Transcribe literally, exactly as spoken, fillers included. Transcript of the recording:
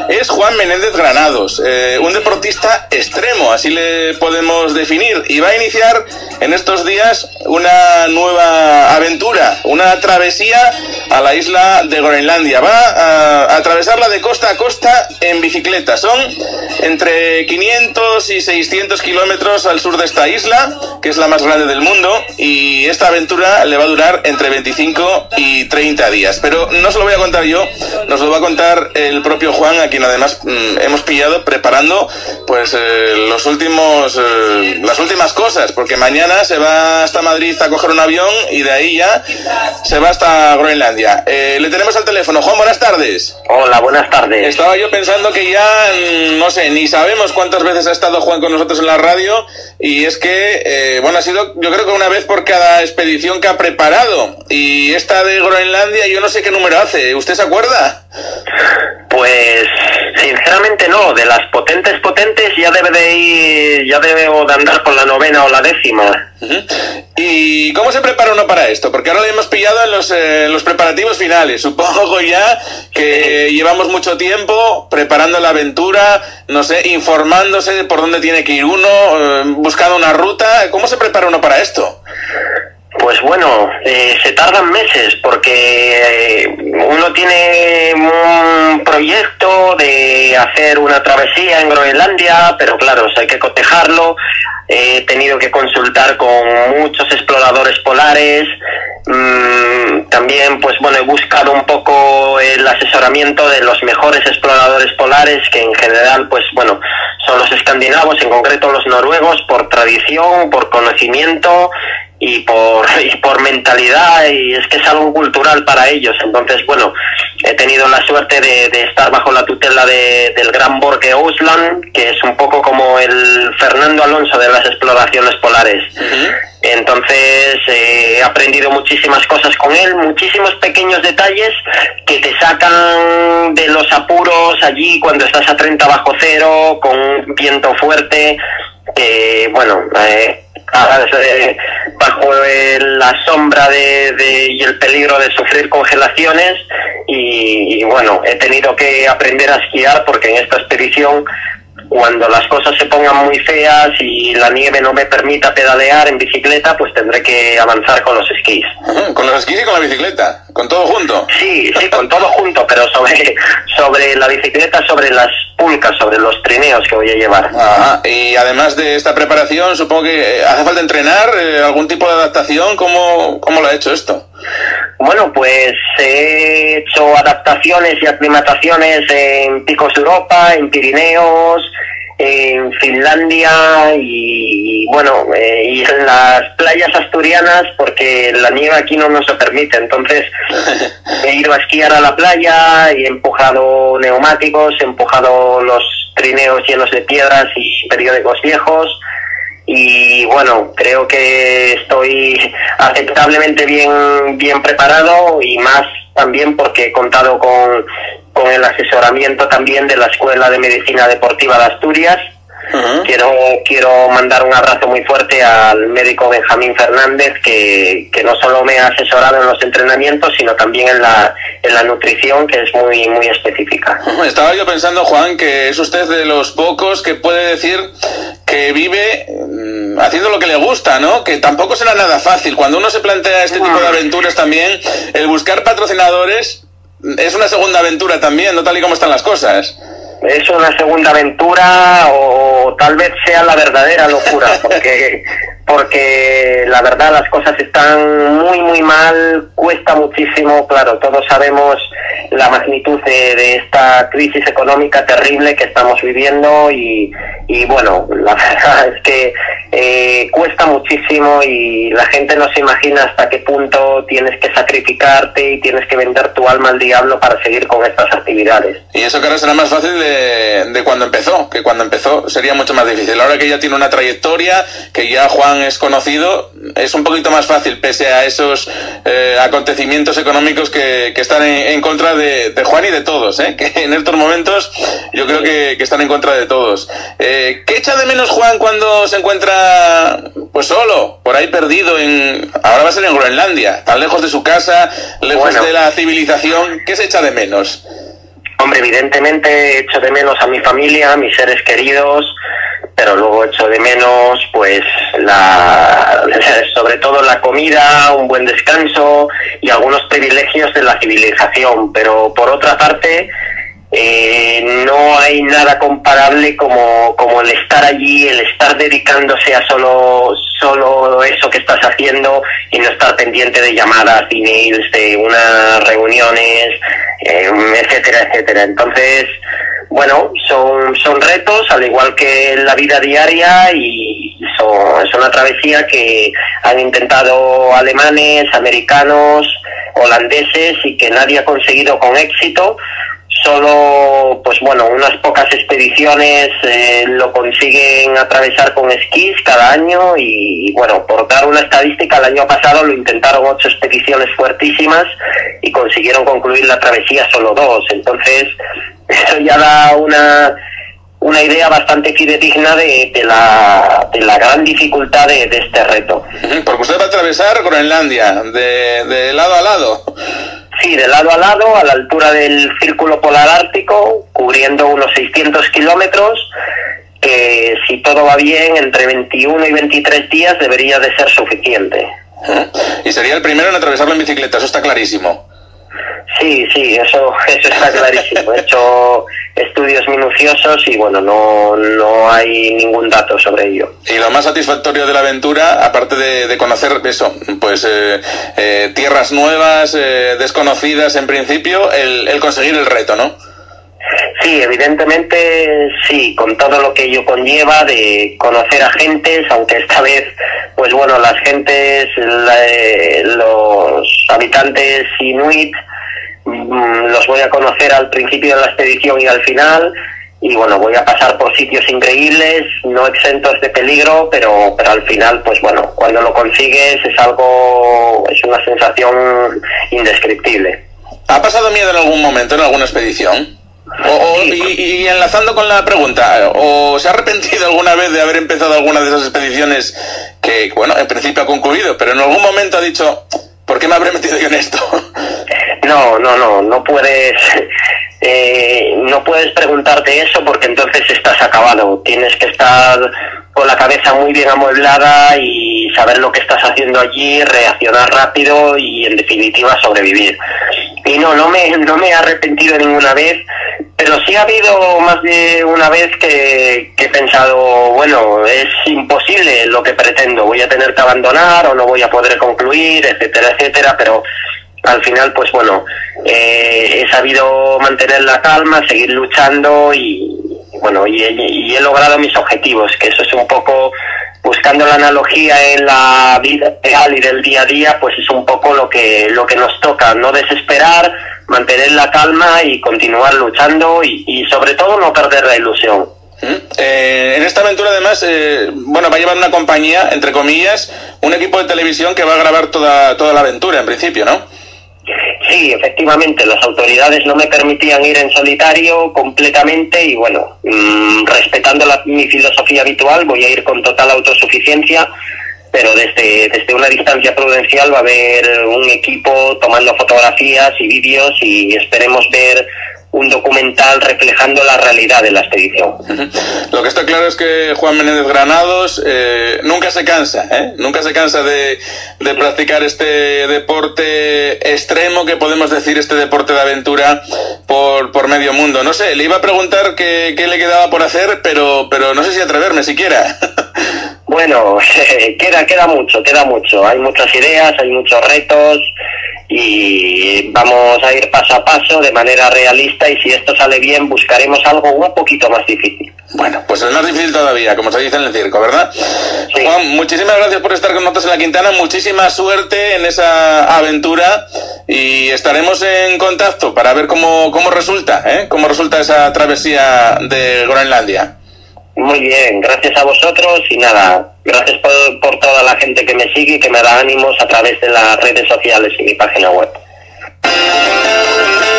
es Juan Menéndez Granados, eh, un deportista extremo, así le podemos definir, y va a iniciar en estos días una nueva aventura, una travesía a la isla de Groenlandia. Va a, a atravesarla de costa a costa en bicicleta. Son entre quinientos y seiscientos kilómetros al sur de esta isla, que es la más grande del mundo, y esta aventura le va a durar entre veinticinco y treinta días. Pero no se lo voy a contar yo, nos lo va a contar el propio Juan, a quien además mmm, hemos pillado preparando pues eh, los últimos eh, las últimas cosas, porque mañana se va hasta Madrid a coger un avión y de ahí ya se va hasta Groenlandia. Eh, le tenemos al teléfono. Juan, buenas tardes. Hola, buenas tardes. Estaba yo pensando que ya, no sé, ni sabemos cuántas veces ha estado Juan con nosotros en la radio, y es que, eh, bueno, ha sido yo creo que una vez por cada expedición que ha preparado, y esta de Groenlandia yo no sé qué número hace. ¿Usted se acuerda? Pues sinceramente no, de las potentes potentes ya debe de ir, ya debo de andar por la novena o la décima. Uh-huh. ¿Y cómo se prepara uno para esto? Porque ahora le hemos pillado en los, eh, en los preparativos finales. Supongo ya que sí. Llevamos mucho tiempo preparando la aventura, no sé, informándose de por dónde tiene que ir uno, eh, buscando una ruta. ¿Cómo se prepara uno para esto? Pues bueno, eh, se tardan meses porque eh, uno tiene un proyecto de hacer una travesía en Groenlandia, pero claro, hay que cotejarlo. He tenido que consultar con muchos exploradores polares. Mm, también, pues bueno, he buscado un poco el asesoramiento de los mejores exploradores polares, que en general, pues bueno, son los escandinavos, en concreto los noruegos, por tradición, por conocimiento y por y por mentalidad, y es que es algo cultural para ellos. Entonces, bueno, he tenido la suerte de, de estar bajo la tutela de, del gran Borge Ousland, que es un poco como el Fernando Alonso de las exploraciones polares. Uh-huh. Entonces, eh, he aprendido muchísimas cosas con él, muchísimos pequeños detalles que te sacan de los apuros allí cuando estás a treinta bajo cero, con un viento fuerte, que, bueno, eh, bajo el, la sombra de, de, y el peligro de sufrir congelaciones, y, y bueno, he tenido que aprender a esquiar, porque en esta expedición, cuando las cosas se pongan muy feas y la nieve no me permita pedalear en bicicleta, pues tendré que avanzar con los esquís. ¿Con los esquís y con la bicicleta? ¿Con todo junto? Sí, sí, con todo junto, pero sobre, sobre la bicicleta, sobre las pulcas, sobre los trineos que voy a llevar. Ajá. Y además de esta preparación, supongo que hace falta entrenar, eh, algún tipo de adaptación. ¿Cómo, cómo lo ha hecho esto? Bueno, pues he hecho adaptaciones y aclimataciones en Picos de Europa, en Pirineos, en Finlandia y, bueno, eh, y en las playas asturianas, porque la nieve aquí no nos lo permite. Entonces he ido a esquiar a la playa y he empujado neumáticos, he empujado los trineos llenos de piedras y periódicos viejos. Y bueno, creo que estoy aceptablemente bien, bien preparado, y más también porque he contado con, con el asesoramiento también de la Escuela de Medicina Deportiva de Asturias. Uh-huh. Quiero quiero mandar un abrazo muy fuerte al médico Benjamín Fernández, que, que no solo me ha asesorado en los entrenamientos, sino también en la, en la nutrición, que es muy, muy específica. Estaba yo pensando, Juan, que es usted de los pocos que puede decir que vive mmm, haciendo lo que le gusta, ¿no? Que tampoco será nada fácil. Cuando uno se plantea este tipo de aventuras también, el buscar patrocinadores es una segunda aventura también, no tal y como están las cosas. Es una segunda aventura, o tal vez sea la verdadera locura, porque porque la verdad las cosas están muy muy mal, cuesta muchísimo. Claro, todos sabemos la magnitud de, de esta crisis económica terrible que estamos viviendo, y, y bueno, la verdad es que eh, cuesta muchísimo, y la gente no se imagina hasta qué punto tienes que sacrificarte y tienes que vender tu alma al diablo para seguir con estas actividades. Y eso que ahora será más fácil de, de cuando empezó, que cuando empezó sería mucho más difícil. Ahora que ya tiene una trayectoria, que ya Juan es conocido, es un poquito más fácil, pese a esos eh, acontecimientos económicos que, que están en, en contra de, de Juan y de todos, ¿eh? Que en estos momentos yo creo que, que están en contra de todos. Eh, ¿Qué echa de menos Juan cuando se encuentra pues solo, por ahí perdido, en ahora va a ser en Groenlandia, tan lejos de su casa, lejos bueno. de la civilización? ¿Qué se echa de menos? Hombre, evidentemente echo de menos a mi familia, a mis seres queridos, pero luego echo de menos, pues, la, sobre todo la comida, un buen descanso y algunos privilegios de la civilización. Pero por otra parte, eh, no hay nada comparable como, como el estar allí, el estar dedicándose a solo, solo eso que estás haciendo y no estar pendiente de llamadas, emails, de unas reuniones, eh, etcétera, etcétera. Entonces, bueno, son, son retos, al igual que en la vida diaria, y son, es una travesía que han intentado alemanes, americanos, holandeses, y que nadie ha conseguido con éxito. Solo, pues bueno, unas pocas expediciones eh, lo consiguen atravesar con esquís cada año y, bueno, por dar una estadística, el año pasado lo intentaron ocho expediciones fuertísimas y consiguieron concluir la travesía solo dos. Entonces, eso ya da una, una idea bastante fidedigna de, de, la, de la gran dificultad de, de este reto. Porque usted va a atravesar Groenlandia, de, de lado a lado. Sí, de lado a lado, a la altura del Círculo Polar Ártico, cubriendo unos seiscientos kilómetros, que si todo va bien, entre veintiuno y veintitrés días debería de ser suficiente. Y sería el primero en atravesarlo en bicicleta, eso está clarísimo. Sí, sí, eso, eso está clarísimo. He hecho estudios minuciosos y bueno, no, no hay ningún dato sobre ello. Y lo más satisfactorio de la aventura, aparte de, de conocer eso, pues eh, eh, tierras nuevas, eh, desconocidas en principio, el, el conseguir el reto, ¿no? Sí, evidentemente sí, con todo lo que ello conlleva de conocer a gentes, aunque esta vez, pues bueno, las gentes, la, eh, los habitantes inuit, mmm, los voy a conocer al principio de la expedición y al final, y bueno, voy a pasar por sitios increíbles, no exentos de peligro, pero, pero al final, pues bueno, cuando lo consigues es algo, es una sensación indescriptible. ¿Ha pasado miedo en algún momento, en alguna expedición? O, o, y, y enlazando con la pregunta, ¿o se ha arrepentido alguna vez de haber empezado alguna de esas expediciones que, bueno, en principio ha concluido, pero en algún momento ha dicho, ¿por qué me habré metido yo en esto? No, no, no, no puedes, eh, no puedes preguntarte eso porque entonces estás acabado. Tienes que estar con la cabeza muy bien amueblada y saber lo que estás haciendo allí, reaccionar rápido y en definitiva sobrevivir. Y no, no me, no me he arrepentido ninguna vez, pero sí ha habido más de una vez que, que he pensado, bueno, es imposible lo que pretendo, voy a tener que abandonar o no voy a poder concluir, etcétera, etcétera, pero al final, pues bueno, eh, he sabido mantener la calma, seguir luchando y, bueno, y, y he logrado mis objetivos, que eso es un poco, buscando la analogía en la vida real y del día a día, pues es un poco lo que, lo que nos toca, no desesperar, mantener la calma y continuar luchando y, y sobre todo no perder la ilusión. Eh, en esta aventura además, eh, bueno, va a llevar una compañía, entre comillas, un equipo de televisión que va a grabar toda, toda la aventura en principio, ¿no? Sí, efectivamente, las autoridades no me permitían ir en solitario completamente y bueno, mmm, respetando la, mi filosofía habitual, voy a ir con total autosuficiencia, pero desde, desde una distancia prudencial va a haber un equipo tomando fotografías y vídeos y esperemos ver un documental reflejando la realidad de la expedición. Lo que está claro es que Juan Menéndez Granados eh, nunca se cansa, ¿eh? Nunca se cansa de, de practicar este deporte extremo, que podemos decir este deporte de aventura por, por medio mundo. No sé, le iba a preguntar qué, qué le quedaba por hacer, pero, pero no sé si atreverme siquiera. Bueno, queda, queda mucho, queda mucho. Hay muchas ideas, hay muchos retos y vamos a ir paso a paso de manera realista y si esto sale bien buscaremos algo un poquito más difícil. Bueno, pues es más difícil todavía, como se dice en el circo, ¿verdad? Sí. Juan, muchísimas gracias por estar con nosotros en La Quintana, muchísima suerte en esa aventura y estaremos en contacto para ver cómo, cómo resulta, ¿eh? Cómo resulta esa travesía de Groenlandia. Muy bien, gracias a vosotros y nada, gracias por, por toda la gente que me sigue y que me da ánimos a través de las redes sociales y mi página web.